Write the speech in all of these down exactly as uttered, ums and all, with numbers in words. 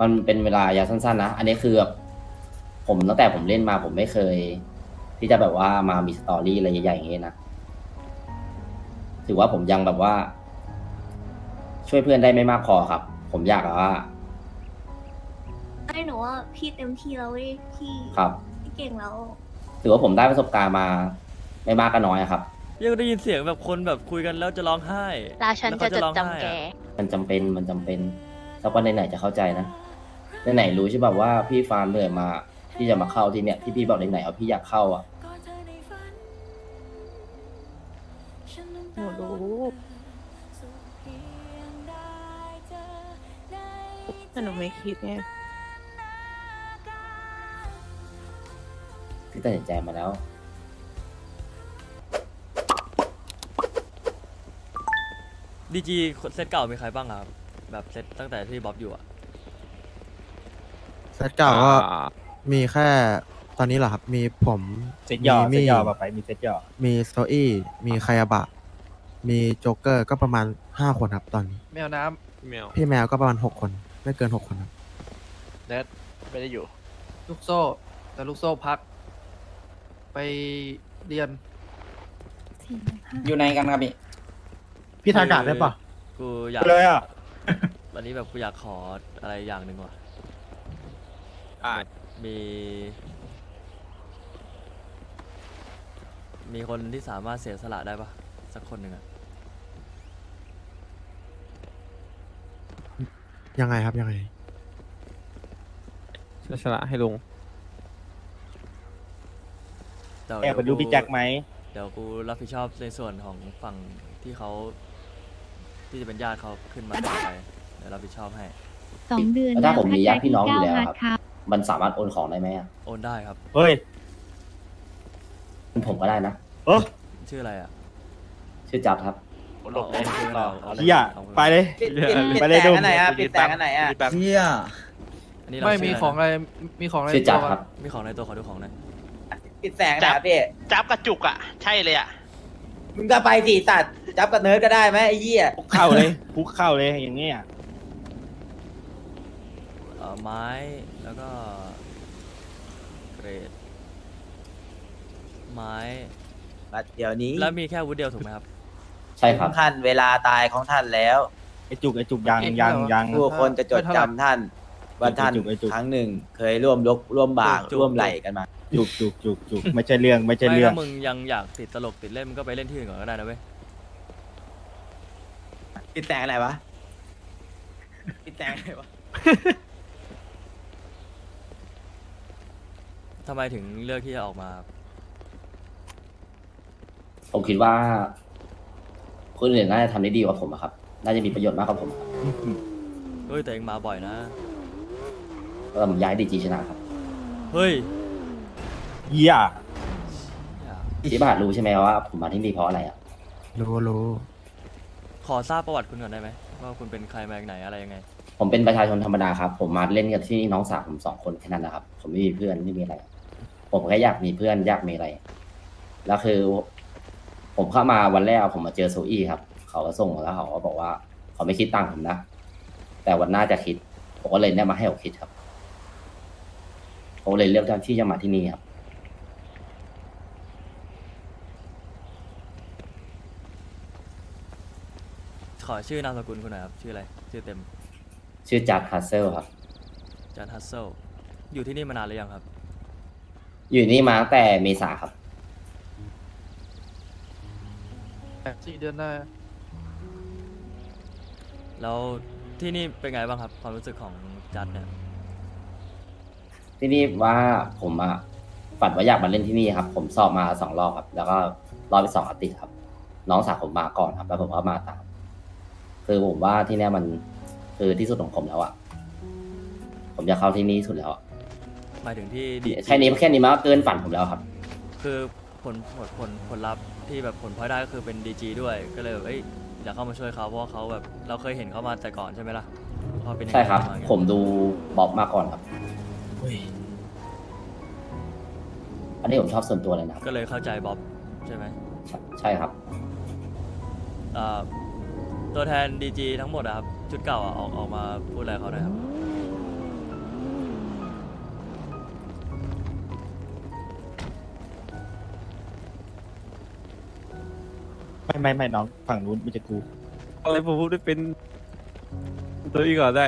มันเป็นเวลายาสั้นๆนะอันนี้คือแบบผมตั้งแต่ผมเล่นมาผมไม่เคย ที่จะแบบว่ามามีสตอรี่อะไรใหญ่ๆอย่างเงี้ยนะถือว่าผมยังแบบว่า ช่วยเพื่อนได้ไม่มากพอครับ ผมอยากแบบว่าไม่หนูว่าพี่เต็มที่แล้วเว้ยพี่ครับพี่เก่งแล้วถือว่าผมได้ประสบการณ์มาไม่มากก็น้อยอะครับยังได้ยินเสียงแบบคนแบบคุยกันแล้วจะร้องไห้แล้วฉันจะจดจำแกมันจำเป็นมันจำเป็นสักวันไหนๆจะเข้าใจนะไหนๆรู้ใช่แบบว่าพี่ฟาร์มเหนื่อยมาที่จะมาเข้าที่เนี่ยที่พี่บอกไหนๆเอาพี่อยากเข้าอ่ะหนูรู้แต่หนูไม่คิดไงพี่ตัดสินใจมาแล้วดีจีเซตเก่ามีใครบ้างครับแบบเซตตั้งแต่ที่บ๊อบอยู่อะเซตเก่าก็มีแค่ตอนนี้เหรอครับมีผมเซตย่อเซตย่อไปมีเซตย่อมีโซอี้มีคายาบะมีโจ๊กเกอร์ก็ประมาณห้าคนครับตอนนี้แมวน้ำแมวพี่แมวก็ประมาณหกคนไม่เกินหกคนครับเนทไม่ได้อยู่ลูกโซ่แต่ลูกโซ่พักไปเรียนอยู่ในกันครับพี่พี่ทากาศได้ปะกูอยากเลยอ่ะวันนี้แบบกูอยากขออะไรอย่างหนึ่งว่ะมีมีคนที่สามารถเสียสละได้ปะสักคนหนึ่งอะยังไงครับยังไงเสียสละให้ลุงแอบไปดูพี่แจ็คไหมเดี๋ยวกูรับผิดชอบในส่วนของฝั่งที่เขาที่จะเป็นญาติเขาขึ้นมาต่อไปเดี๋ยวรับผิดชอบให้สองเดือนถ้าผมมีญาติพี่น้องอยู่แล้วครับมันสามารถโอนของได้ไหมอ่ะโอนได้ครับเฮ้ยผมก็ได้นะเออชื่ออะไรอ่ะชื่อจับครับหลบเลยเฮียไปเลยไปเลยดูไหนอ่ะปิดแตกอันไหนอ่ะเฮียไม่มีของอะไรมีของอะไรชื่อจับครับมีของในตัวขอดูของหน่อยปิดแสงนะพี่จับกระจุกอ่ะใช่เลยอ่ะมึงก็ไปสิสัตว์จับกับเนิร์ดก็ได้ไหมไอ้เหี้ยคุกเข่าเลยคุกเข่าเลยอย่างเงี้ยไม้แล้วก็เกรดไม้เดี๋ยวนี้แล้วมีแค่วุฒิเดียวถูกไหมครับใช่ครับท่านเวลาตายของท่านแล้วไอจุกไอจุกยังยังยังผู้คนจะจดจำท่านว่าท่านครั้งหนึ่งเคยร่วมยกร่วมบ่าร่วมไหลกันมาจุกจุกจุกจุกไม่ใช่เรื่องไม่ใช่เรื่องถ้ามึงยังอยากติดตลกติดเล่นมึงก็ไปเล่นที่อื่นก่อนก็ได้นะเว้ยปิดแตกอะไรวะปิดแตกอะไรวะทำไมถึงเลือกที่จะออกมาผมคิดว่าคนอื่นน่าจะทำได้ดีกว่าผมครับ น่าจะมีประโยชน์มากกว่าผมเฮ้ยแต่เองมาบ่อยนะก็ผมย้ายดีจีชนะครับเฮ้ยเยี่ยที่บาทรู้ใช่ไหมว่าผมมาที่นี่เพราะอะไรอ่ะรู้รู้ขอทราบประวัติคุณก่อนได้ไหมว่าคุณเป็นใครมาจากไหนอะไรยังไงผมเป็นประชาชนธรรมดาครับผมมาเล่นกับที่น้องสาวผมสองคนแค่นั้นนะครับผมไม่มีเพื่อนไม่มีอะไรผมแค่อยากมีเพื่อนอยากมีอะไรแล้วคือผมเข้ามาวันแรกผมมาเจอโซอี้ครับเขาก็ส่งแล้วเขาก็บอกว่าเขาไม่คิดตังค์ผมนะแต่วันหน้าจะคิดผมก็เลยแนะมาให้เขาคิดครับผมเลยเลือกที่จะมาที่นี่ครับขอชื่อนามสกุลคุณหน่อยครับชื่ออะไรชื่อเต็มชื่อจัดฮัสเซลครับจัดฮัสเซลอยู่ที่นี่มานานหรือยังครับอยู่นี่มาตั้งแต่เมษาครับสี่เดือนได้แล้วที่นี่เป็นไงบ้างครับความรู้สึกของจัดเนี่ยที่นี่ว่าผมอะฝันว่าอยากมาเล่นที่นี่ครับผมสอบมาสองรอบครับแล้วก็รอบไปสองอาทิตย์ครับน้องสาวผมมาก่อนครับแล้วผมก็มาตามคือผมว่าที่นี่มันคือที่สุดของผมแล้วอะผมอยากเข้าที่นี่สุดแล้วหมายถึงที่แค่นี้แค่นี้มาเกินฝันผมแล้วครับคือผลผลผลผลลัพธ์ที่แบบผลพลอยได้ก็คือเป็นดีจีด้วยก็เลยแบบเอ้ยอยากเข้ามาช่วยเขาเพราะเขาแบบเราเคยเห็นเขามาแต่ก่อนใช่ไหมล่ะเขาเป็นใช่ครับผมดูบ๊อบมาก่อนครับอันนี้ผมชอบส่วนตัวเลยนะก็เลยเข้าใจบ๊อบใช่ไหมใช่ครับตัวแทนดีจีทั้งหมดอะครับชุดเก่าอะออกออกมาพูดอะไรเขาหน่อยครับไม่ไม่น้องฝั่งนู้นไม่จะกูอะไรผมพูดได้เป็นตัวอีกก่อนได้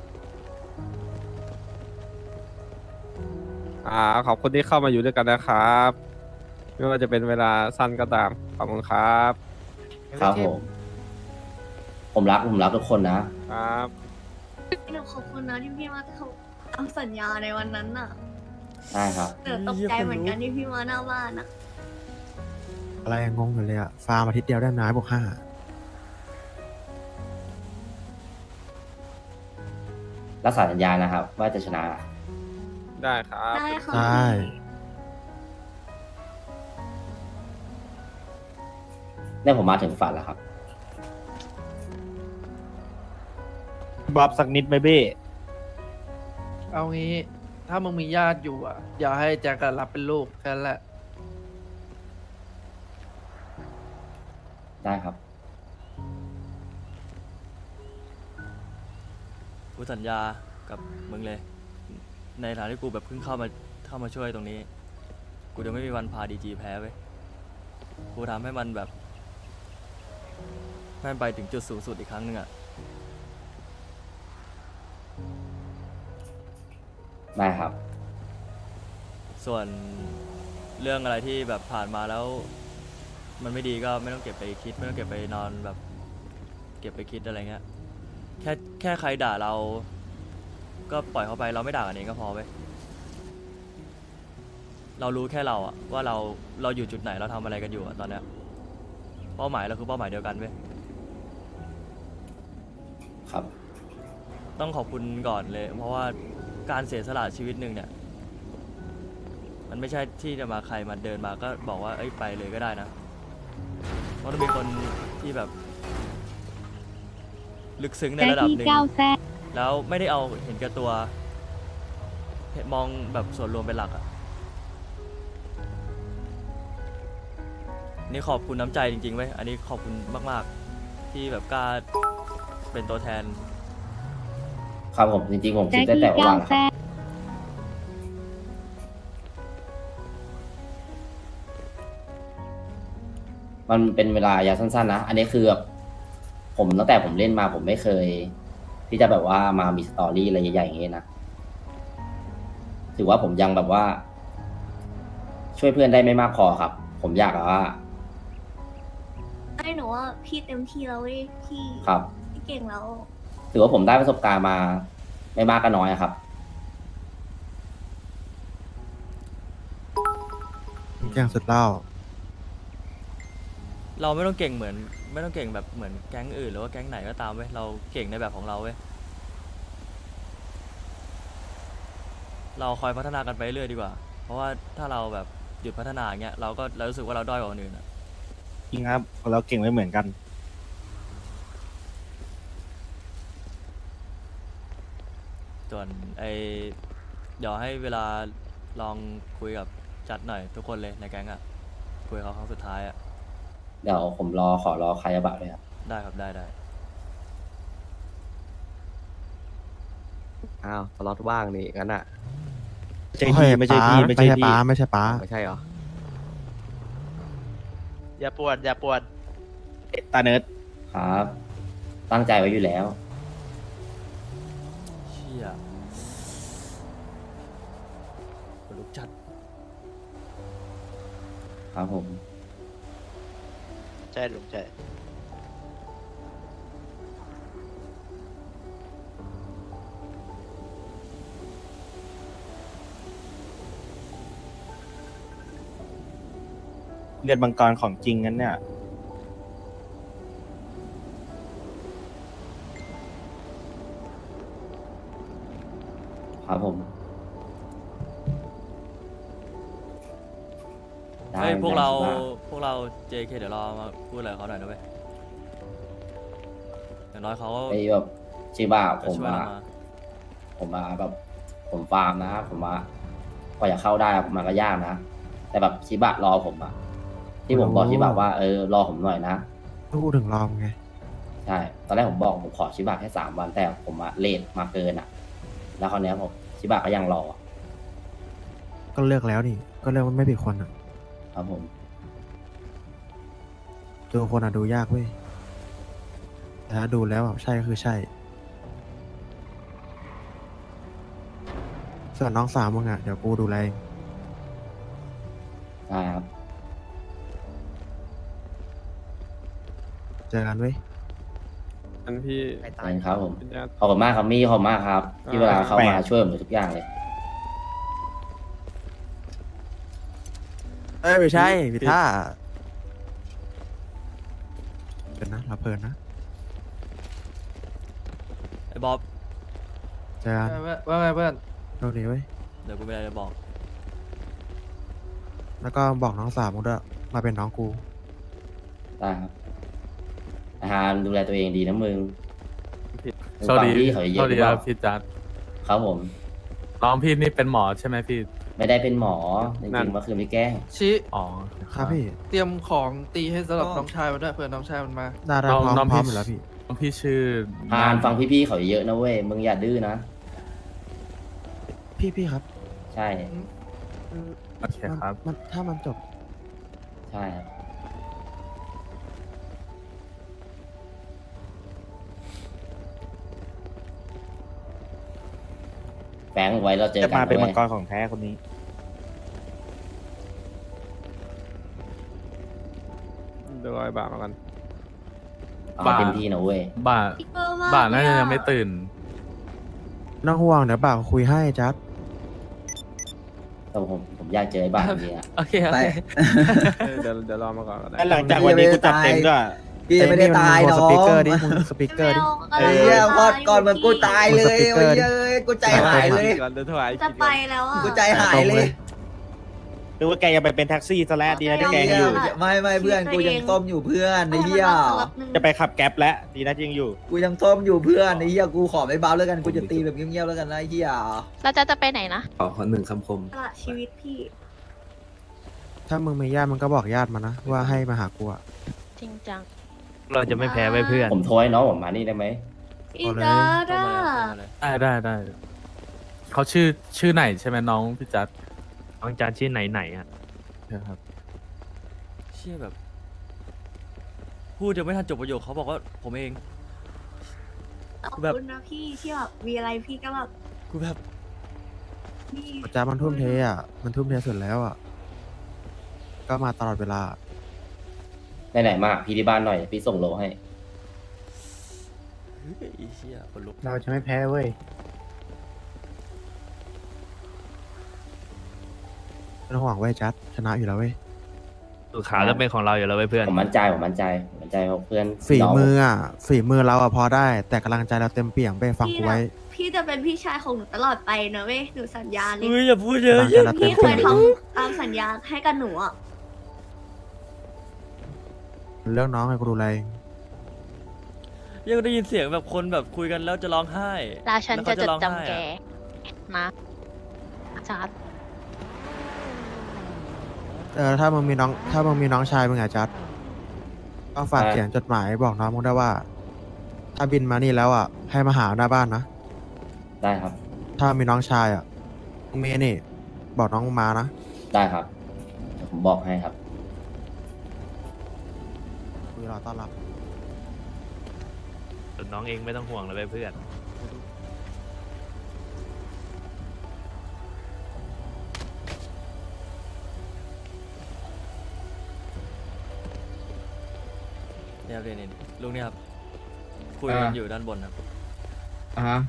อ่าขอบคุณที่เข้ามาอยู่ด้วยกันนะครับไม่ว่าจะเป็นเวลาสั้นก็ตามขอบคุณครับครับผม ผมรักผมรักทุกคนนะครับหนูขอบคุณนะที่พี่มาทำตามสัญญาในวันนั้นน่ะได้ครับแต่ตกใจเหมือนกันที่พี่มาหน้าบ้านน่ะอะไรงงอยู่เลยอะฟาร์มอาทิตย์เดียวได้ไม้บวกห้ารักษาสัญญานะครับ ว่าจะชนะได้ครับได้ค่ะใช่เนี่ยผมมาถึงฝันแล้วครับบอบสักนิดไหมเบ้เอางี้ ถ้ามึงมีญาติอยู่อ่ะ อย่าให้แจ็คอะรับเป็นลูกแค่นั้นแหละได้ครับกูสัญญากับมึงเลย ในฐานะที่กูแบบเพิ่งเข้ามาเข้ามาช่วยตรงนี้ กูจะไม่มีวันพาดีจีแพ้เว้ยกูทำให้มันแบบให้มันไปถึงจุดสูงสุดอีกครั้งหนึ่งอะได้ครับส่วนเรื่องอะไรที่แบบผ่านมาแล้ว มันไม่ดีก็ไม่ต้องเก็บไปคิด ไม่ต้องเก็บไปนอนแบบ เก็บไปคิดอะไรเงี้ยแค่แค่ใครด่าเรา ก็ปล่อยเขาไปเราไม่ด่ากันเองก็พอเว้ยเรารู้แค่เราอะว่าเราเราอยู่จุดไหนเราทำอะไรกันอยู่อะตอนเนี้ยเป้าหมายเราคือเป้าหมายเดียวกันเว้ยครับต้องขอบคุณก่อนเลย เพราะว่าการเสียสละชีวิตหนึ่งเนี่ย มันไม่ใช่ที่จะมาใครมาเดินมาก็บอกว่าเอ้ยไปเลยก็ได้นะเพราะต้องมีคนที่แบบ ลึกซึ้งในระดับหนึ่งแล้วไม่ได้เอาเห็นแก่ตัวมองแบบส่วนรวมเป็นหลักอะนี่ขอบคุณน้ำใจจริงๆเว้ยอันนี้ขอบคุณมากๆที่แบบกล้าเป็นตัวแทนครับผมจริงๆผมคิดได้แต่ว่าวันครับมันเป็นเวลาระยะสั้นๆนะ อันนี้คือแบบผมตั้งแต่ผมเล่นมาผมไม่เคย ที่จะแบบว่ามามีสตอรี่อะไรใหญ่ๆอย่างงี้นะถือว่าผมยังแบบว่า ช่วยเพื่อนได้ไม่มากพอครับ ผมอยากแบบว่าไอ้หนูว่าพี่เต็มที่แล้วเว้ยพี่ครับพี่เก่งแล้วถือว่าผมได้ประสบการณ์มาไม่มากก็น้อยอะครับแจ้งสุดเล่าเราไม่ต้องเก่งเหมือน ไม่ต้องเก่งแบบเหมือนแก๊งอื่นหรือว่าแก๊งไหนก็ตามเว้ยเราเก่งในแบบของเราเว้ยเราคอยพัฒนากันไปเรื่อยดีกว่า เพราะว่าถ้าเราแบบหยุดพัฒนาอย่างเงี้ยเราก็เรารู้สึกว่าเราด้อยกว่าคนอื่นอะจริงครับเราเก่งไม่เหมือนกันส่วนไอเดี๋ยวให้เวลาลองคุยกับจัดหน่อยทุกคนเลยในแก๊งอะคุยกับเขาครั้งสุดท้ายอะเดี๋ยวผมรอขอรอใครจะบะเลยครับได้ครับได้ได้อ้าวสล็อตว่างนี่งั้นอ่ะไม่ใช่พี่ไม่ใช่พี่ไม่ใช่พี่ป้าไม่ใช่ป้าไม่ใช่เหรออย่าปวด อย่าปวดตาเนิร์ดครับ ตั้งใจไว้อยู่แล้วเชี่ยขนลุกจัดครับผมใช่ลุงใช่เลือดมังกรของจริงงั้นเนี่ยครับผมได้เฮ้ยพวกเราได้พวกเรา เจ เค เดี๋ยวเรามาพูดอะไรกับเขาหน่อยนะเว้ยอย่างน้อยเขาก็ไอ้แบบชิบะจะผมช่วยมาเรามาผมมาแบบ ผมฟาร์มนะ ผมมากว่าจะเข้าได้มันก็ยากนะ แต่แบบชิบะรอผมอะที่ผมบอกโอ้ชิบะว่าเออรอผมหน่อยนะพูดถึงรอมไงใช่ ตอนแรกผมบอกผมขอชิบะแค่สามวันแต่ผมอะเลทมาเกินอะแล้วคราวเนี้ยผมชิบะก็ยังรอก็เลือกแล้วนี่ ก็เลือกว่าไม่ผิดคนอ่ะครับผมดูคนอะดูยากเว้ยแต่ถ้าดูแล้วอะใช่ก็คือใช่ ส่วนน้องสาวมึงอะเดี๋ยวกูดูแลเองได้ครับเจอกันเว้ยอันพี่เชิญครับผมพี่ญาติขอบคุณมากครับมี่ขอบคุณมากครับ ที่เวลาเข้ามาช่วยผมทุกอย่างเลยเอ้ยไม่ใช่พิท่าเดี๋ยวนะเราเพลินนะไอ้บ๊อบเจอกันว่าว่าไงเพื่อนโชคดีเว้ยเดี๋ยวกูมีอะไรจะบอกแล้วก็บอกน้องสาวมึงด้วยมาเป็นน้องกูได้ครับอาหารดูแลตัวเองดีนะมึงสวัสดีพี่เขาเยสอะวัสหรืดีอเปคล่ารับพี่จัดครับผมน้องพี่นี่เป็นหมอใช่ไหมพี่ไม่ได้เป็นหมอจนั่รินงๆเมื่อคืนไม่แกล้งชี้อ๋อครับพี่เตรียมของตีให้สำหรับน้องชายมาด้วยเผื่อน้องชายมันมาได้ได้น้องพร้อมน้องพร้อมพี่อยู่แล้วพี่น้องพี่ชื่อพานฟังพี่ๆเขาเยอะนะเว้ยมึงอย่าดื้อนะพี่พี่ครับใช่โอเคครับมันถ้ามันจบใช่ครับแฝงไว้เราเจอจะกันมาเป็นมัว้งยกรของแท้คนนี้เดี๋ยวรอยบาทมากันเอาบ้าเต็มที่นะเว้ยบาทพี่เกอร์มากบาทน่าจะเลยังไม่ตื่นน้องห่วงเดี๋ยวบ่าวคุยให้จัดแต่ผมผมอยากเจอไอ้บ้านจริงๆอะโอเคโอเคเดี๋ยวเดี๋ยวรอมาก่อนก็ได้หลังจากวันนี้กูจัดเต็มด้วยพี่ยังไม่ได้ตายมึงน้โทรอสปีกเกอร์งดิมึงสปีกเกอร์ดิเฮ้ยพอดก่อนมันกูตายเลยมึงสปีกเกอร์ดิเฮ้ยกูใจหายเลยก่อนเดี๋ยวถวายจะไปแล้วอ่ะกูใจหายเลยนึกว่าแกจะไปเป็นแท็กซี่ซะแล้วดีนะที่แกยังอยู่ไม่ไม่เพื่อนกูยังต้มอยู่เพื่อนไอ้เหี้ยจะไปขับแก๊ปแล้วดีนะที่ยังอยู่กูยังต้มอยู่เพื่อนไอ้เหี้ยกูขอไม่เบาแล้วกันกูจะตีแบบเงียบๆแล้วกันนะไอ้เหี้ยเราจะจะไปไหนนะขอคนหนึ่งคำคมตลอดชีวิตพี่ถ้ามึงมีญาติมึงก็บอกญาติมานะ ว่าให้มาหากูอะจริงจังเราจะไม่แพ้ไว้เพื่อนผมโทรให้น้องผมมานี่ได้ไหมพี่เอาเลยดาเข้าด้ามาเลยเข้ามาเลยได้ได้ได้เขาชื่อชื่อไหนใช่ไหมน้องพี่จัดน้องจานชื่อไหนไหนอ่ะนะครับเชี่ยแบบ พูดยังไม่ทันจบประโยคเขาบอกว่าผมเองขอบแบบคุณนะพี่ที่แบบมีอะไรพี่ก็แบบกูแบบพี่จัดมันทุ่มเทอะมันทุ่มเทสุดแล้วอะก็มาตลอดเวลาไหนๆมาพี่ที่บ้านหน่อยพี่ส่งโลให้เฮ้ยไอ้เชี่ยคนลุกเราจะไม่แพ้เว้ยไม่ต้องห่วงเว้ยจัดชนะอยู่แล้วเว้ยสุขาเริ่มเป็นของเราอยู่แล้วเว้ยเพื่อนผมมั่นใจผมมั่นใจผมมั่นใจว่าเพื่อนฝีน้งมืออะฝีมือเราอะพอได้ แต่กำลังใจเราเต็มเปี่ยมไปฟังกูไว้พี่จะเป็นพี่ชายของหนูตลอดไปนะเว้ยหนูสัญญาเลยเฮ้ยอย่าพูดเยอะกำลังใจเยอะเราเต็พี่มเคเปี่ยยมทำตามสัญญาให้กับหนูอ่ะเรื่องน้องไงกูดูแลเองยังได้ยินเสียงแบบคนแบบคุยกันแล้วจะร้องไห้แล้วฉันแล้วจะเขาจดร้องไห้จำแกอะนะจัดเออถ้ามึงมีน้องถ้ามึงมีน้องชายมึงอะจัดก็ฝากเขียนจดหมายบอกน้องมึงได้ว่า ถ้าบินมานี่แล้วอะให้มาหาหน้าบ้านนะได้ครับถ้ามีน้องชายอะมึงมีนี่ บอกน้องมึงมานะได้ครับเดี๋ยวผมบอกให้ครับกูรอต้อนรับส่วนน้องเองไม่ต้องห่วงเลยเว้ยเพื่อนเนี่ยครับเนี่ยเนี่ยลุงเนี่ยครับ คุยกันอยู่ด้านบนครับอ่าฮะ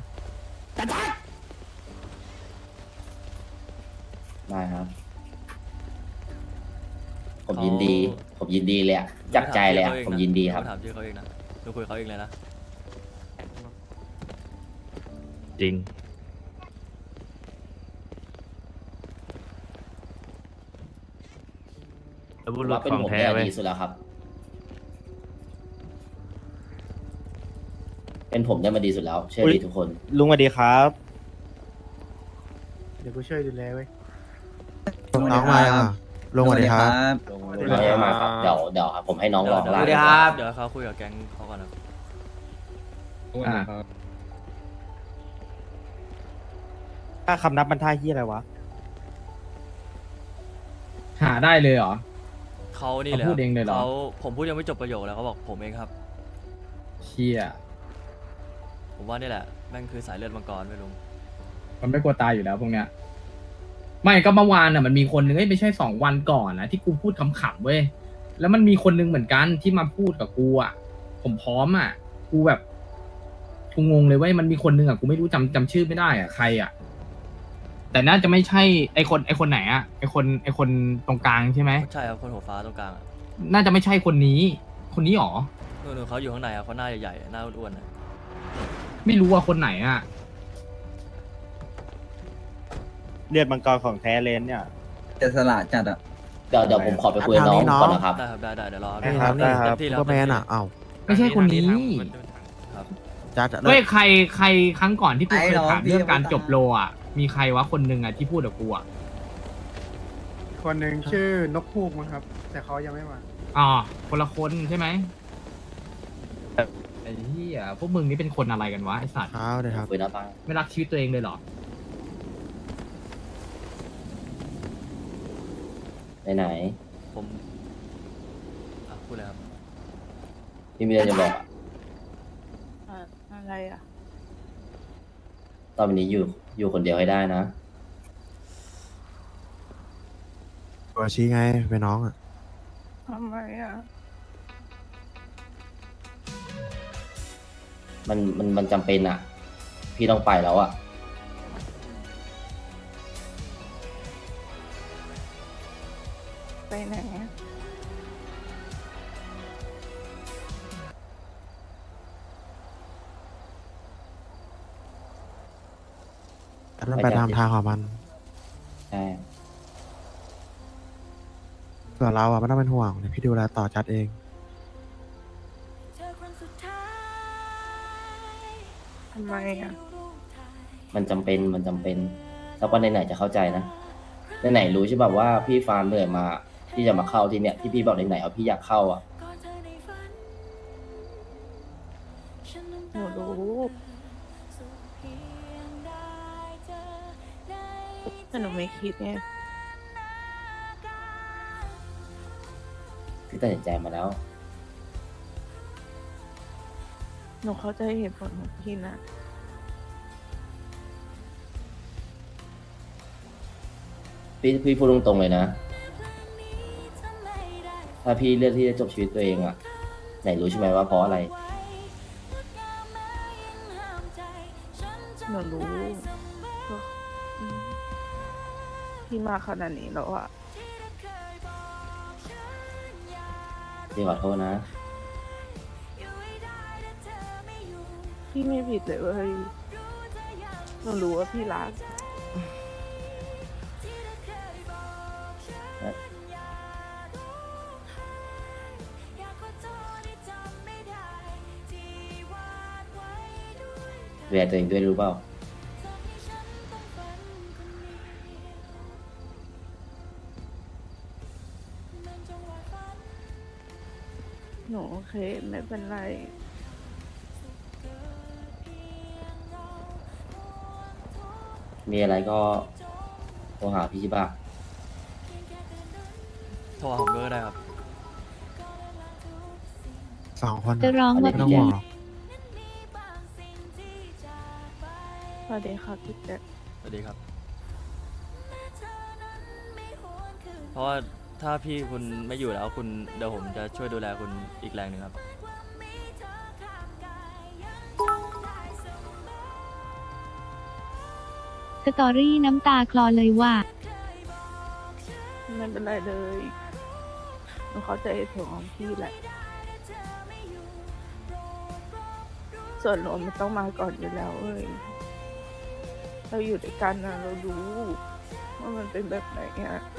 ได้ครับ ผมยินดี ผมยินดีเลยอะจากใจเลยอะผมยินดีครับถามชื่อเขาเองนะลุงคุยกับเขาเองเลยนะจริง แล้วผบุมรุษว่าเป็นของผมแท้เนี่ยเว้ยดีสุดแล้วครับ เป็นผมเนี่ยมาดีสุดแล้ว เชื่อดีทุกคนลุงสวัสดีครับเดี๋ยวกูช่วยดูแลเว้ยน้องมายังอะลงสวัสดีครับน้องยังมาครับเดี๋ยวเดี๋ยวครับผมให้น้องรอข้างล่างเดี๋ยวเดี๋ยวเขาคุยกับแก๊งเขาก่อนครับถ้าคำนับมันท่าเฮียอะไรวะหาได้เลยเหรอคเขานี่เลยเขาพูดเองเลยเหรอเขาผมพูดยังไม่จบประโยคแล้วเขาบอกผมเองครับเชี่ยผมว่านี่แหละแม่งคือสายเลือดมังกรไม่ลุงมันไม่กลัวตายอยู่แล้วพวกเนี้ยไม่ก็เมื่อวานน่ะมันมีคนนึงเอ้ยไม่ใช่สองวันก่อนนะที่กูพูดขำๆเว้ยแล้วมันมีคนนึงเหมือนกันที่มาพูดกับกูอ่ะผมพร้อมอ่ะกูแบบกูงงเลยเว้ยมันมีคนนึงอ่ะกูไม่รู้จำจำชื่อไม่ได้อ่ะใครอ่ะแต่น่าจะไม่ใช่ไอคนไอคนไหนอ่ะไอคนไอคนตรงกลางใช่ไหมใช่ครับคนหัวฟ้าตรงกลางอะน่าจะไม่ใช่คนนี้ คนนี้หรอนู่นๆเขาอยู่ข้างในอะเขาหน้าใหญ่ๆหน้าอ้วนๆอะไม่รู้ว่าคนไหนอ่ะเลือดมังกรของแท้เลนเนี่ยจะสละจัดอ่ะเดี๋ยวเดี๋ยวผมขอไปคุยกับน้องก่อนนะครับได้ครับได้ได้เดี๋ยวรอนี่ครับเต็นี่มครับที่ซูแล้วเปอร์แมนอ่ะเอ้าไม่ใช่คนนี้ครับจัดอะเฮ้ยใครใครครั้งก่อนที่กูเคยถามเรื่องการจบโลอ่ะมีใครวะคนหนึ่งอ่ะที่พูดกับกูอ่ะคนหนึ่งชื่อนกฮูกมั้งครับ แต่เขายังไม่มาอ๋อคนละคนใช่ไหมไอ้เหี้ยพวกมึงนี่เป็นคนอะไรกันวะไอสัตว์ครับเลยครับคุยนะปังไม่รักชีวิตตัวเองเลยเหรอไหนไหนผมอ่ะพูดเลยครับพี่มีอะไรจะบอกอะอะไรอ่ะตอนนี้อยู่อยู่คนเดียวให้ได้นะตัวชี้ไงเป็นน้องอ่ะทำไมอ่ะมันมันมันจำเป็นอ่ะ พี่ต้องไปแล้วอ่ะไปไหนมันไปตามทางของมันใช่ส่วนเราอ่ะไม่ต้องเป็นห่วงเดี๋ยวพี่ดูแลต่อจัดเองทำไมอ่ะมันจำเป็นมันจำเป็นแล้วก็ไหนๆจะเข้าใจนะไหนๆรู้ใช่ป่ะว่าพี่ฟาร์มเหนื่อยมาที่จะมาเข้าที่เนี่ยที่พี่บอกไหนๆเอาพี่อยากเข้าอ่ะหนูรู้แต่หนูไม่คิดไงพี่ตัดสินใจมาแล้วหนูเข้าใจเหตุผลของพี่นะพี่พี่พูดตรงๆเลยนะ ถ้าพี่เลือกที่จะจบชีวิตตัวเองอ่ะไหนรู้ใช่ไหมว่าเพราะอะไรหนูรู้ก็อืมพี่มาขนาดนี้แล้วอ่ะพี่ขอโทษนะพี่ไม่ผิดเลยเว้ยหนูรู้ว่าพี่รักดูแลตัวเองด้วยรู้เปล่าหนูโอเคไม่เป็นไรมีอะไรก็โทรหาพี่ชิบะโทรหาผมด้วยก็ได้ครับสองคนจะร้องไม่ว่าต้องห่วงหรอกสวัสดีค่ะพี่แจ๊คสวัสดีครับ เพราะว่าถ้าพี่คุณไม่อยู่แล้วคุณเดี๋ยวผมจะช่วยดูแลคุณอีกแรงหนึ่งครับสตอรี่น้ำตาคลอเลยว่าไม่เป็นไรเลยหนูเข้าใจเหตุผลของพี่แหละ ส่วนหนูมันต้องมาก่อนอยู่แล้วเว้ยเราอยู่ด้วยกันนะเรารู้ว่ามันเป็นแบบไหนอ่ะ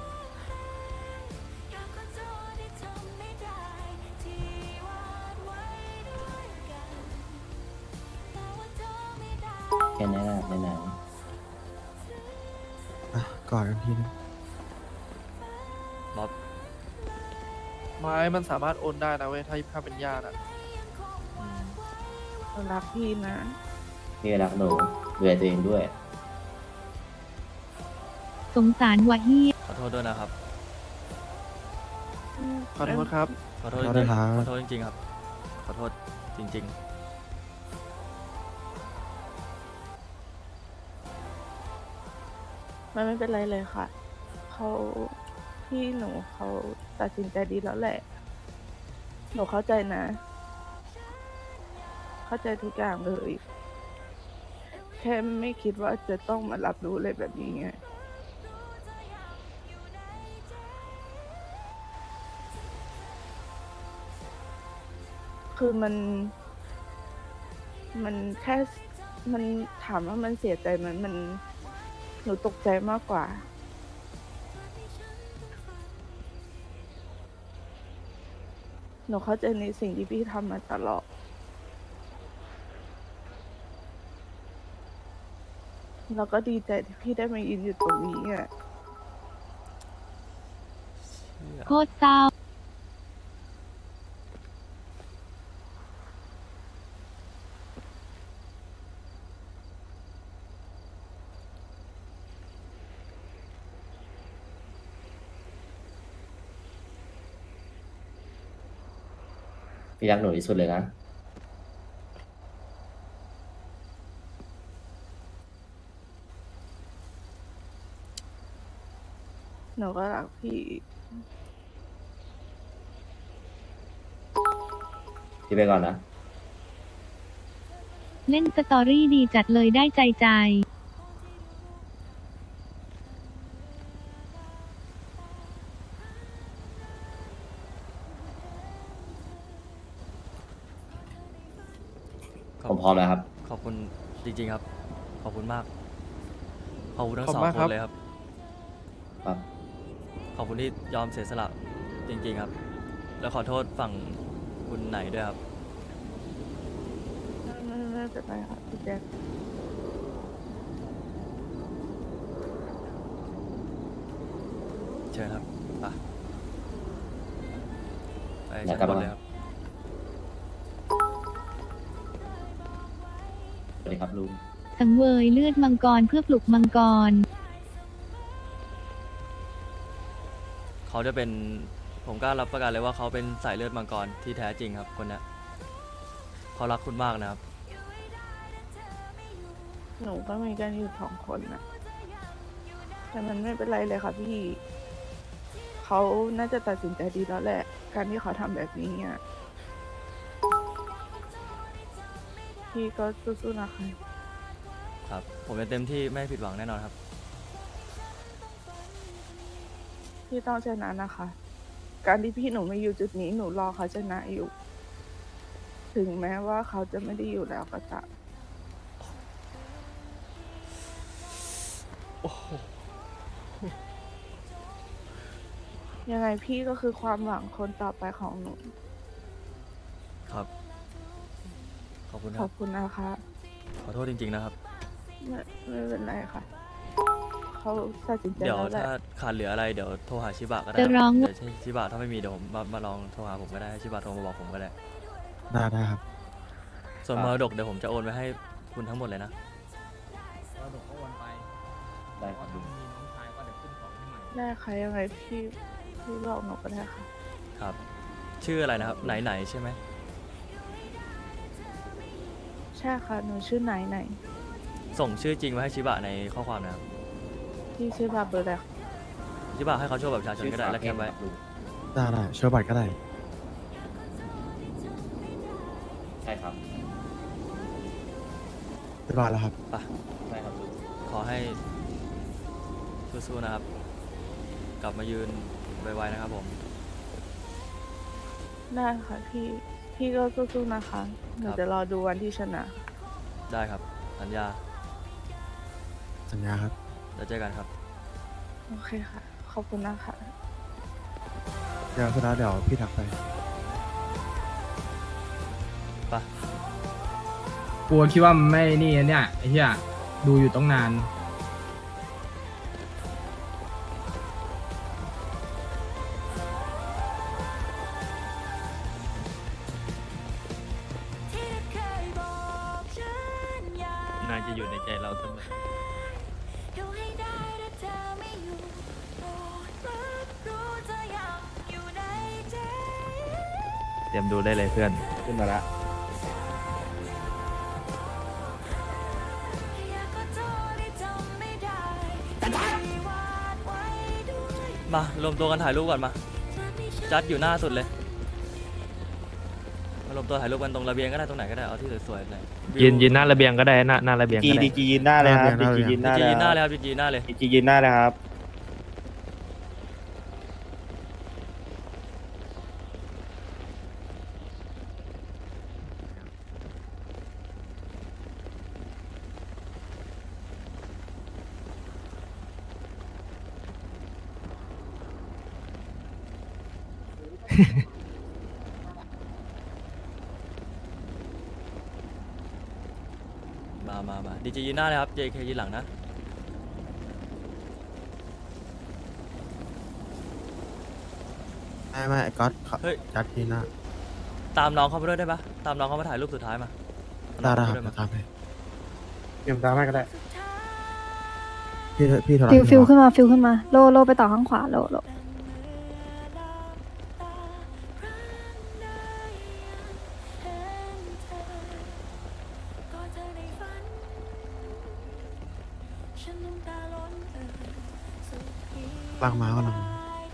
แค่นั้นแหละไหนอ่ะกอดกันทีนึงบ๊อบไม้มันสามารถโอนได้นะเว้ยถ้าถ้าเป็นญาติอะอืมเรารักพี่นะๆพี่รักหนูดูแลตัวเองด้วยสงสารวะเฮียขอโทษด้วยนะครับขอโทษครับขอโทษจขอโทริษงครับๆขอโทษจริงๆครับ ขอโทษจริงมันไม่เป็นไรเลยค่ะ เขาพี่หนูเขาตัดสินใจดีแล้วแหละ หนูเข้าใจนะ เข้าใจทุกอย่างเลย แค่ไม่คิดว่าจะต้องมารับรู้เลยแบบนี้ไง คือมัน มันแค่ มันถามว่ามันเสียใจไหมันมัน หนูตกใจมากกว่า หนูเข้าใจในสิ่งที่พี่ทำมาตลอด แล้วก็ดีใจที่พี่ได้มายืนอยู่ตรงนี้อ่ะๆโคตรเศร้าพี่รักหนูที่สุดเลยนะหนูก็รักพี่พี่ไปก่อนนะเล่นสตอรี่ดีจัดเลยได้ใจใจผมพร้อมแล้วครับขอบคุณจริงๆครับ ขอบคุณมาก ขอบคุณทั้งขอบสคุองณมากคครันบเลยครับครับขอบคุณที่ยอมเสียสละจริงๆครับ แล้วขอโทษฝั่งคุณไหนด้วยครับไม่ไม่เป็นไรค่ะพี่แจ๊คเชิญครับไปไปอยาชั้กนกลับบนมาเลยครับสวัสดีครับลุงสังเวยเลือดมังกรเพื่อปลุกมังกรเขาจะเป็นผมกล้ารับประกันเลยว่าเขาเป็นสายเลือดมังกรที่แท้จริงครับคนเนี้ยเขารักคุณมากนะครับหนูก็มีกันอยู่สองคนนะแต่มันไม่เป็นไรเลยค่ะพี่ เขาน่าจะตัดสินใจดีแล้วแหละ การที่เขาทำแบบนี้อ่ะ พี่ก็สู้ๆนะคะครับ ผมจะเต็มที่ไม่ผิดหวังแน่นอนครับพี่ต้องชนะนะคะ การที่พี่หนูไม่อยู่จุดนี้หนูรอเขาชนะอยู่ ถึงแม้ว่าเขาจะไม่ได้อยู่แล้วก็ตามยังไงพี่ก็คือความหวังคนต่อไปของหนูครับ ขอบคุณคขรัอบ บคุณนะคะขอโทษจริงๆนะครับไม่ไม่เป็นไรค่ะ เขาตัดสินใจเดี๋ยวแล้วแหละถ้าขาดเหลืออะไรเดี๋ยวโทรหาชิบะก็ได้จะร้องเดี๋ยวชิบะถ้าไม่มีเดี๋ยวผมมามาลองโทรหาผมก็ได้ให้ชิบะโทรมาบอกผมก็ได้ได้ได้ครับส่วนมรดกเดี๋ยวผมจะโอนไปให้คุณทั้งหมดเลยนะเราดกก็วนไปได้ครับลุงมีน้องชายก็เดี๋ยวขึ้นของให้ใหม่ได้ค่ะยังไงพี่พี่บอกหนูก็ได้ค่ะครับ ชื่ออะไรนะครับ ไหนไหนใช่ไหมใช่ค่ะหนูชื่อไหนไหนส่งชื่อจริงมาให้ชิบะในข้อความนะครับพี่ชื่อบาเบอร์แหละชิบะให้เขาโชว์แบบประชาชนก็ได้แล้วแคปไว้ได้ได้โชว์บัตรก็ได้ใช่ครับเรียบร้อยแล้วครับไปใช่ครับลุงขอให้สู้ๆนะครับ กลับมายืนไวๆนะครับผมได้ค่ะพี่ พี่ก็สู้ๆนะคะหนูครับจะรอดูวันที่ชนะได้ครับ สัญญาสัญญาครับแล้วเจอกันครับโอเคค่ะ ขอบคุณนะคะเดี๋ยวสุดท้ายเดี๋ยวพี่ทักไปไปกลัวคิดว่ามันไม่นี่เนี่ยไอ้เหี้ยดูอยู่ต้องนานนายจะอยู่ในใจเราเสมออยู่ให้ได้ถ้าเธอไม่อยู่โปรดรับรู้เธอยังอยู่ในเตรียมดูได้เลยเพื่อนขึ้นมาละมารวมตัวกันถ่ายรูปก่อนมาจัดอยู่หน้าสุดเลยมารวมตัวถ่ายรูปกันตรงระเบียงก็ได้ตรงไหนก็ได้เอาที่สวยๆเลยยืนยืนหน้าระเบียงก็ได้หน้าหน้าระเบียงจีก็ได้ดีจียืนหน้าเลยครับดีจียืนหน้าจีเลยยืนหน้าเลยครับจียืนหน้าเลยดีจียืนหน้าเลยครับมามามาดีจียืนหน้าเลยครับ เจ เค ยืนหลังนะไม่ไม่ไอ้ก๊อตเขาเฮ้ยจัดที่หน้าตามน้องเข้ามาด้วยได้ปะตามน้องเข้ามาถ่ายรูปสุดท้ายมาได้ได้เอาคน้รัอบ งตามไปเตรียมตามให้ก็ได้พี่พี่โทรฟิลฟิลขึ้ขึ้นนมาฟิลขึ้นมาโลโลไปต่อข้างขวาโลโลลังมาก็ลัง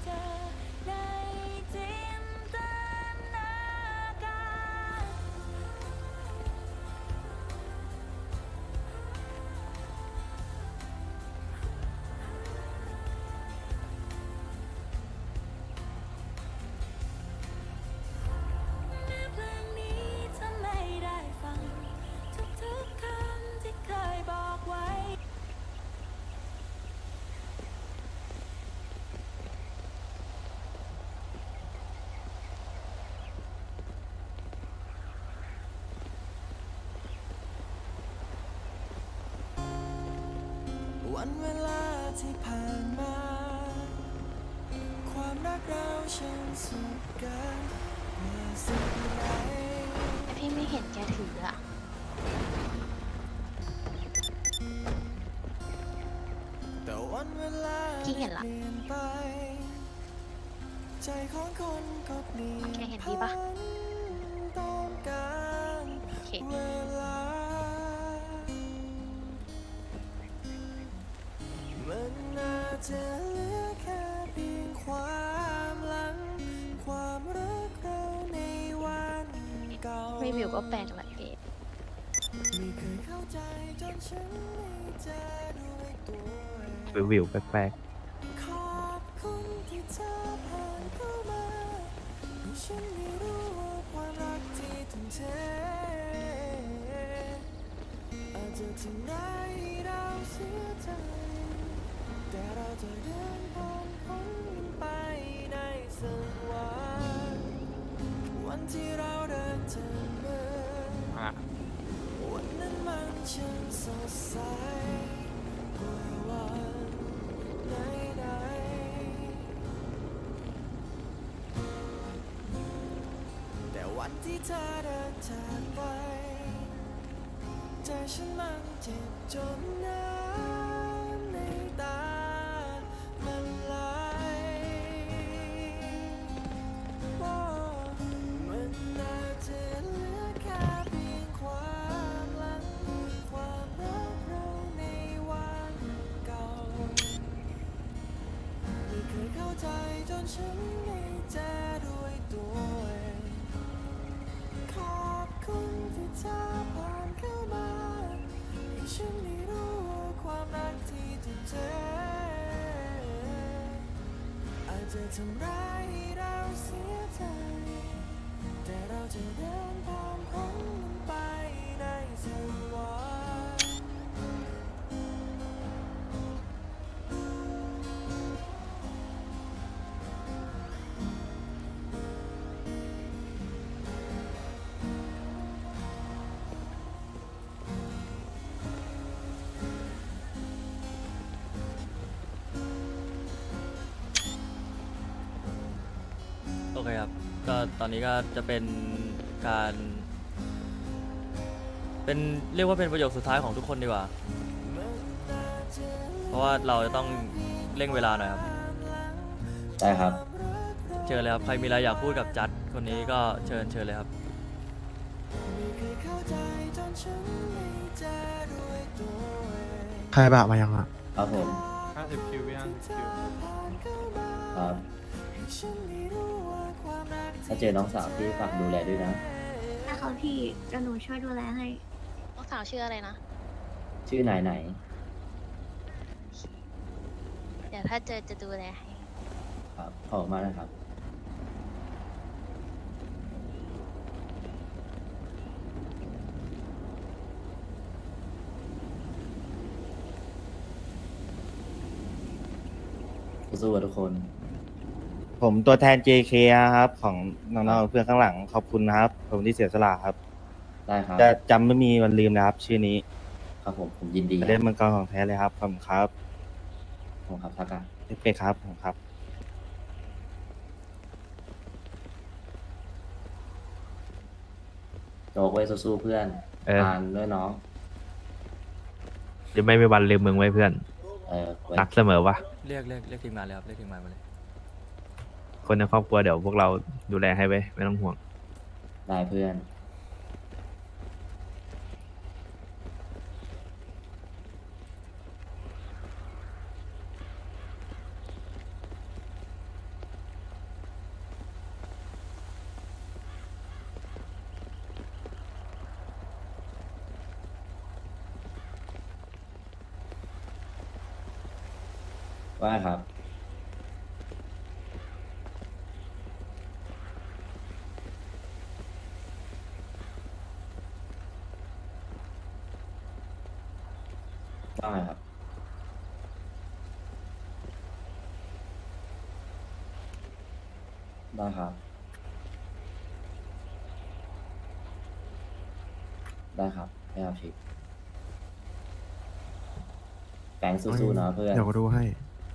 วันเวลาที่ผ่านมาความรักเราช่างสุดเกินกว่าสิ่งใดพี่ไม่เห็นแกถืออะแต่วันเวลาที่เห็นละใจของคนก็เปลี่ยนแกเห็นดีปะต้องการเวลามันน่าจะเหลือแค่เพียงความหลังความรักเราในวันเก่าไม่วิวก็แปลกละเกดไม่เคยเข้าใจจนฉันไม่เจอด้วยตัววิวๆแปลกขอบคุณที่เธอผ่านเข้ามาให้ฉันได้รู้ว่าความรักที่ทุ่มเทอาจจะทำร้ายเราเสียใจแต่เราจะเดินผ่านพ้นมันไปได้สักวันวันที่เราเดินเจอมือวันนั้นมันช่างสดใสกว่าวันไหนๆแต่วันที่เธอเดินจากไปใจฉันมันเจ็บจนน้ำในตามันไหลมันน่าจะเหลือแค่เพียงความหลังความรักเราในวันเก่าไม่เคยเข้าใจจนฉันได้เจอด้วยตัวเองขอบคุณที่เธอผ่านเข้ามาให้ฉันได้รู้ว่าความรักที่ทุ่มเทอาจจะทำร้ายเราเสียใจแต่เราจะเดินผ่านพ้นมันไปได้สักวันโอเคครับก็ตอนนี้ก็จะเป็นการ เป็นเรียกว่าเป็นประโยคสุดท้ายของทุกคนดีกว่า เพราะว่าเราจะต้องเร่งเวลาหน่อยครับได้ครับเจชิญเลยครับใครมีอะไรอยากพูดกับจัดคนนี้ก็เชิญเชิญเลยครับใครบะมายังอ่ะครับผมห้าสิบคิวยังคิวครับถ้าเจอน้องสาวพี่ฝากดูแลด้วยนะนะคะพี่จะหนูช่วยดูแลให้น้องสาวชื่ออะไรนะชื่อไหนไหนเดี๋ยวถ้าเจอจะดูแลให้ครับขอบคุณมากนะครับสู้ๆทุกคนผมตัวแทน เจ เค ครับ ของน้องๆเพื่อนข้างหลังขอบคุณนะครับผมที่เสียสละครับได้ครับจะจำไม่มีวันลืมนะครับ ชื่อนี้ครับผมผมยินดีเล่นมังกรของแท้เลยครับขอบคุณครับผมครับทักกะเป็นครับผมครับโจกไว้สู้ๆเพื่อนเออทานด้วยน้องจะไม่มีวันลืมมึงไว้เพื่อนเออไว้รักเสมอวะเรียกเรียกเรียกทีมงานเลยครับเรียกทีมงานมาเลยคนในครอบครัวเดี๋ยวพวกเราดูแลให้ไว้ยไม่ต้องห่วงได้เพื่อน ว่าครับ ว่าไงครับ ได้ครับ ได้ครับไม่เอาผิดแฝงสู้ๆนะเพื่อนเดี๋ยวก็ดูให้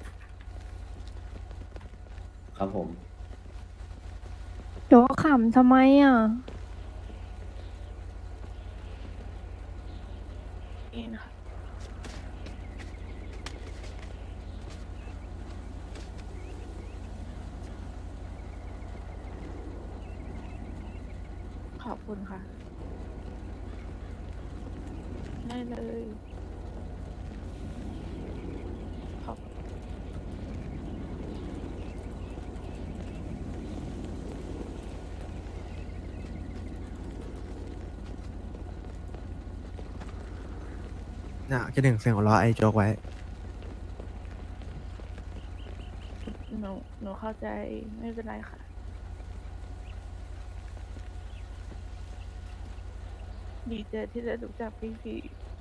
ครับผมโดขำทำไมอ่ะนี่นะคะขอบคุณค่ะ ได้เลยขอบเนี่ยคิดถึงเสียงหัวเราะไอ้โจ๊กไว้หนูหนูเข้าใจไม่เป็นไรค่ะ ดีใจที่ได้รู้จักพี่พี่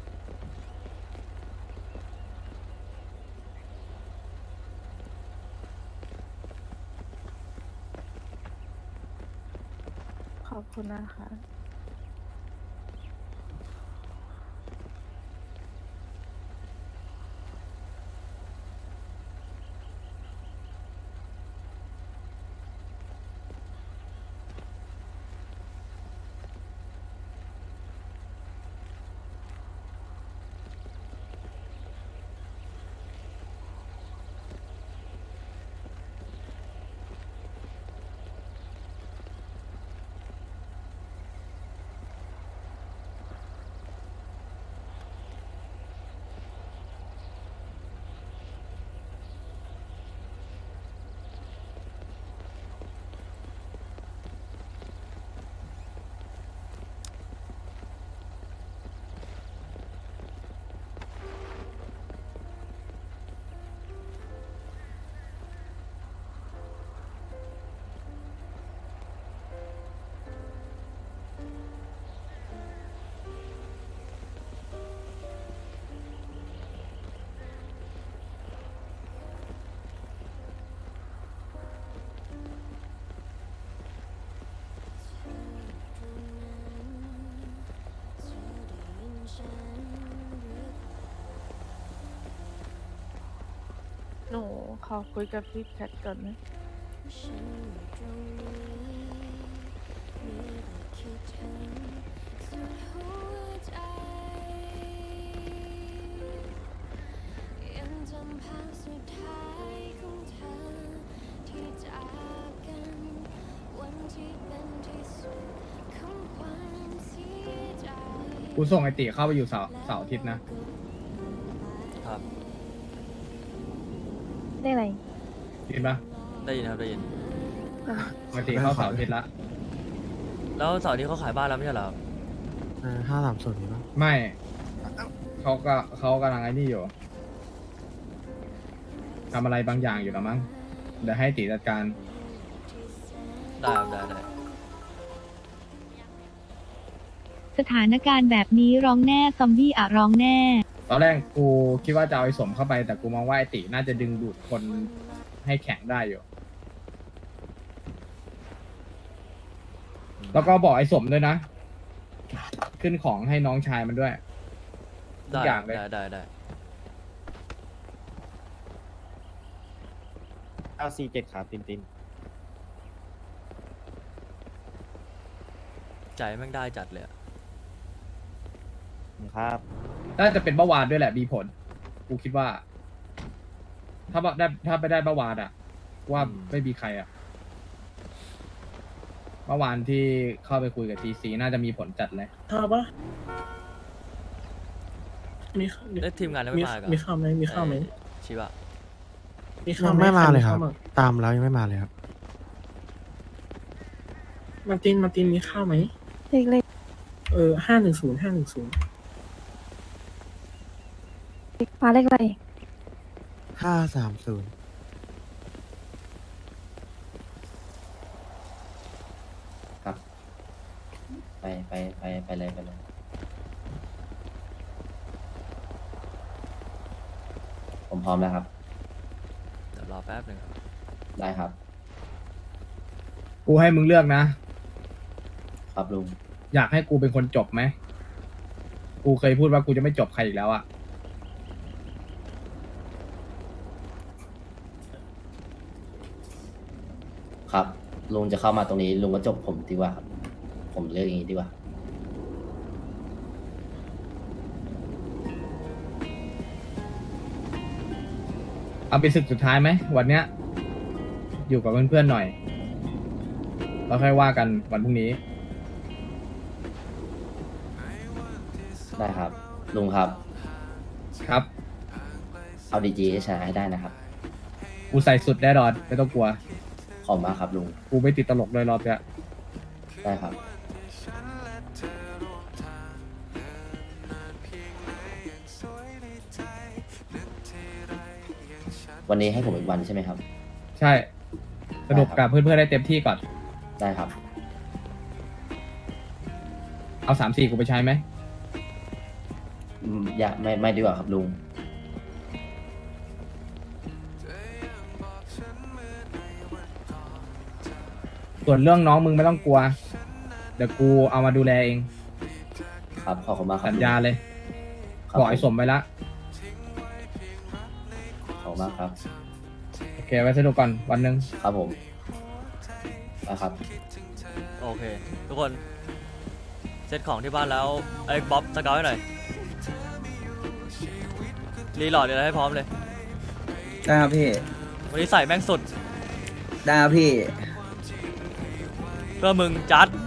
ขอบคุณนะคะ หนูขอคุยกับพี่แคทก่อนนะยังจำภาพสุดท้ายของเธอที่จากกันกูส่งไอติเข้าไปอยู่เสาเสาร์อาทิตย์นะครับได้อะไรได้ยินปะได้ยินครับได้ยินไอติเข้าเสาร์อาทิตย์ละแล้วเสาร์นี้เขาขายบ้านแล้วไม่ใช่เหรอครับห้าสามศูนย์นี่ปะไม่เขาก็เขากำลังไอ้นี่อยู่ทำอะไรบางอย่างอยู่หรอมั้งเดี๋ยวให้ติจัดการได้ครับได้ได้สถานการณ์แบบนี้ร้องแน่ซอมบี้อะร้องแน่ตอนแรกกูคิดว่าจะเอาไอ้สมเข้าไปแต่กูมองว่าไอติน่าจะดึงดูดคนให้แข็งได้อยู่ แล้วก็บอกไอ้สมด้วยนะ ขึ้นของให้น้องชายมันด้วยทุได้กอย่างเลยได้ได้ได้เก้าสี่เจ็ดครับตินตินใจแม่งได้จัดเลยอะครับน่าจะเป็นเมื่อวานด้วยแหละมีผล กูคิดว่า ถ้าได้ถ้าไปได้เมื่อวานอะว่าไม่มีใครอะเมื่อวานที่เข้าไปคุยกับทีซีน่าจะมีผลจัดเลยข้าวปะมีเอ้ยทีมงานยังไม่มาอีกเหรอมีข้าวไหมมีข้าวไหมเอ้ยชิบะมีข้าวยังไหมไม่มาเลยครับใข้วตามแล้วยังไม่มาเลยครับมาร์ตินมาร์ตินมีข้าวไหมเล็กเล็กเออห้าหนึ่งศูนย์ห้าหนึ่งศูนย์ๆฟ้าเล็กอะไรห้าสามศูนย์ครับ ไปไปไปไปเลยไปเลย ผมพร้อมแล้วครับเดี๋ยวรอแป๊บหนึ่งครับได้ครับกูให้มึงเลือกนะครับลุงอยากให้กูเป็นคนจบไหม กูเคยพูดว่ากูจะไม่จบใครอีกแล้วอะครับ ลุงจะเข้ามาตรงนี้ ลุงก็จบผมดีกว่าครับ ผมเลือกอย่างนี้ดีกว่าเอาเป็นศึกสุดท้ายไหมวันเนี้ย อยู่กับเพื่อนๆหน่อยแล้วค่อยว่ากันวันพรุ่งนี้ได้ครับ ลุงครับครับเอาดีจีให้ชนะให้ได้นะครับกูใส่สุดแน่นอนไม่ต้องกลัวขอบมากครับลุงกูไม่ติดตลกเลยรอบเนี้ยได้ครับ วันนี้ให้ผมอีกวันใช่ไหมครับใช่สนุกกับเพื่อนๆได้เต็มที่ก่อนได้ครับเอาสามสี่กูไปใช้ไหมอืมอย่าไม่ไม่ดีกว่าครับลุงส่วนเรื่องน้องมึงไม่ต้องกลัว เดี๋ยวกูเอามาดูแลเองครับ ขอบคุณมากครับสัญญาเลยครับบอกไอ้สมไปละขอบคุณมากครับโอเค ไว้สนุกก่อนวันหนึ่งครับผมได้ครับโอเค ทุกคนเซตของที่บ้านแล้วไอ้บ๊อบสเกาให้หน่อยรีโหลอดอะไรให้พร้อมเลยได้ครับพี่วันนี้ใส่แม่งสุดได้ครับพี่เพื่อมึงจัด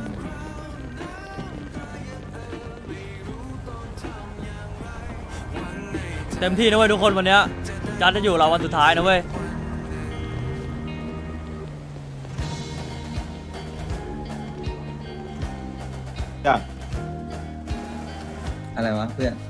เต็มที่นะเว้ยทุกคนวันเนี้ยจัดจะอยู่เราวันสุดท้ายนะเว้ยอะไรวะเพื่อน